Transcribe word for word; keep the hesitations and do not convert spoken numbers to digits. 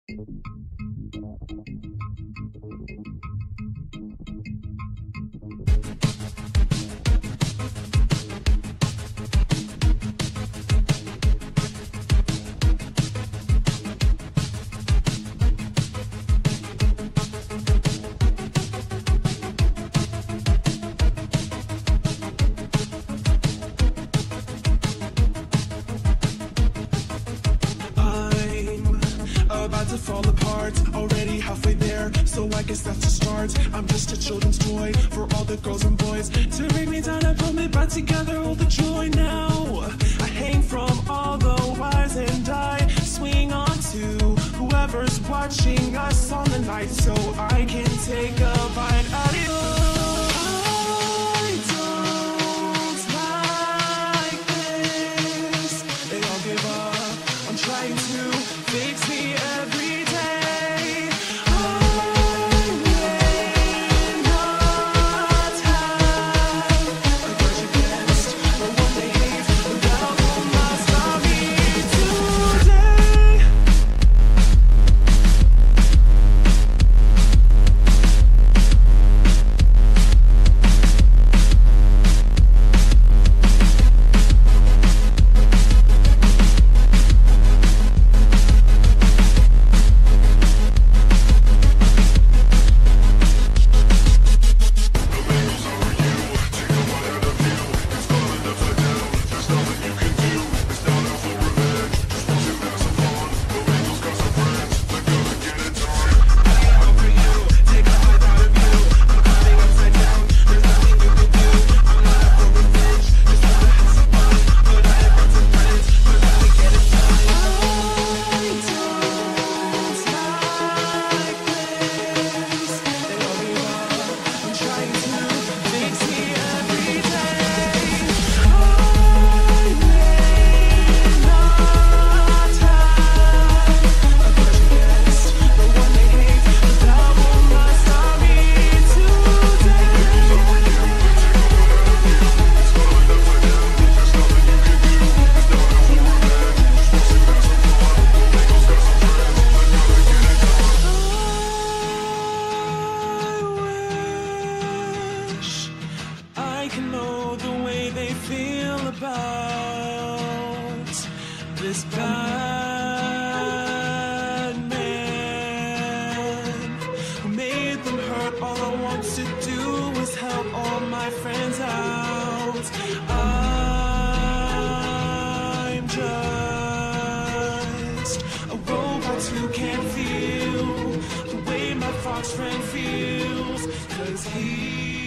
To fall apart, already halfway there, so I guess that's a start. I'm just a children's toy for all the girls and boys to bring me down and pull me back together. All the joy now I hang from all the wires and I swing on to whoever's watching us on the night, so I can take a bite out of it. Trying to fix me every day. I may not have a grudge against the one they hate, but that will not stop me today. I can know the way they feel about this bad man who made them hurt. All I want to do is help all my friends out. I'm just a robot who can't feel the way my fox friend feels, 'cause he